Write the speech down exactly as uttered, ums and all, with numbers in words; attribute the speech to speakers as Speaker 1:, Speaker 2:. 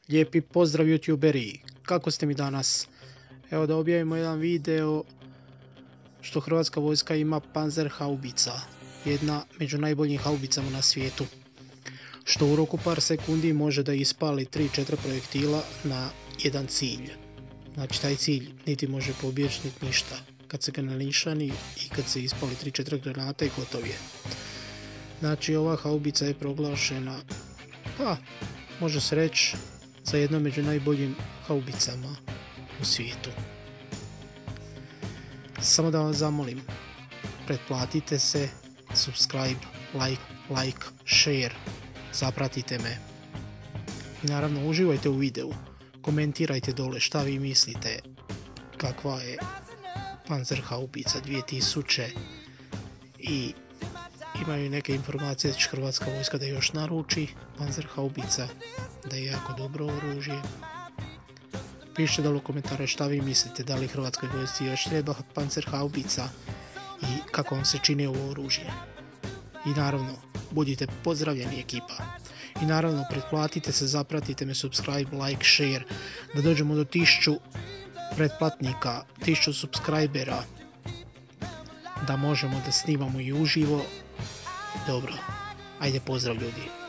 Speaker 1: Lijepi pozdrav youtuberi, kako ste mi danas? Evo da objavimo jedan video što hrvatska vojska ima Panzer haubica, jedna među najboljim haubicama na svijetu, što u roku par sekundi može da ispali tri četiri projektila na jedan cilj. Znači taj cilj niti može pobjeći niti ništa, kad se ga nanišani i kad se ispali tri četiri granate gotov je. Znači ova haubica je proglašena, pa može se reći, za jedno među najboljim haubicama u svijetu. Samo da vas zamolim, pretplatite se, subscribe, like, like, share, zapratite me. I naravno uživajte u videu, komentirajte dole šta vi mislite kakva je Panzer haubica dvije tisuće i imaju neke informacije da će hrvatska vojska da još naruči Panzer haubica, da je jako dobro oružje. Pišite dole u komentare šta vi mislite, da li hrvatskoj vojsci još treba Panzer haubica i kako vam se čini ovo oružje. I naravno, budite pozdravljeni ekipa. I naravno, pretplatite se, zapratite me, subscribe, like, share, da dođemo do tisuću pretplatnika, tisuću subscribera, da možemo da snimamo i uživo. Dobro, ajde pozdrav ljudi.